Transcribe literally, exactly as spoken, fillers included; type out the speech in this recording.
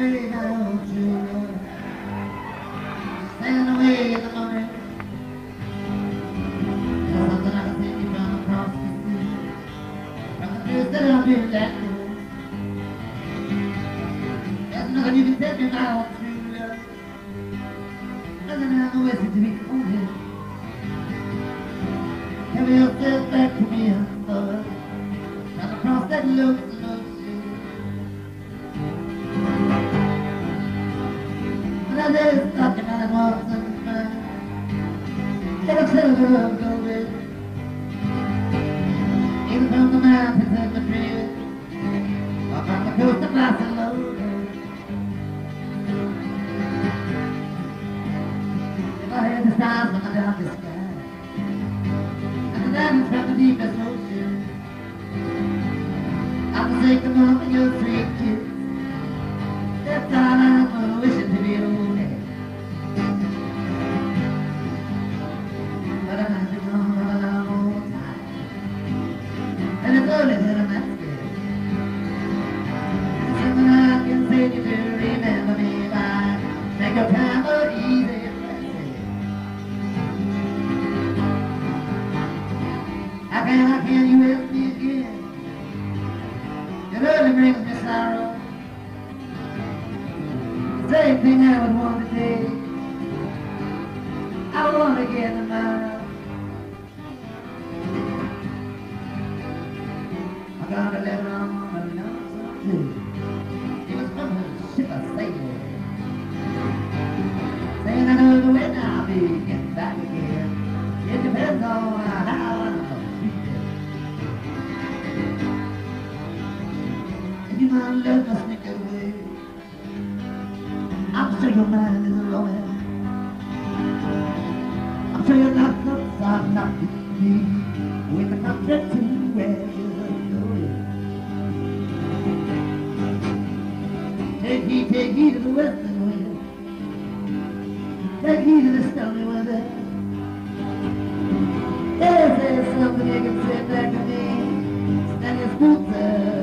away now, true love. Sailing away in the morning. There's something I can take you from across the sea. From the place that I'll be let go. There's nothing you can take me now, true love. Nothing I know is to be only. Carry yourself back to me, love. Trying to cross that lonesome ocean. But I just thought you might want some fun. Get up, little girl, go with. Even from the mountains and the trees, up on the coast of Barcelona. If I had the stars from the darkest sky, and the diamonds from the deepest ocean, I will take them off in your sweet kiss. That's all I'm wishing to be only. But I might be gone for a long old time, and it's only that I'm asking. It's something I can say to you to remember me by. Take your time or easy and blessed. How can, how can you help me again? It really brings me sorrow. The same thing I would want today, I would want again tomorrow. I got a letter on a note too. It was from the ship I sailed, saying I know the when I'll be getting back again. It depends on how I'm you might let us sneak away. I'm sure your mind is alone. I'm sure you're not the side, not with me. With the contract to where you're going. Take heed, take heed of the western wind. Take heed of the stormy weather. Yes, there's something you can say back to me. Stand your boots up.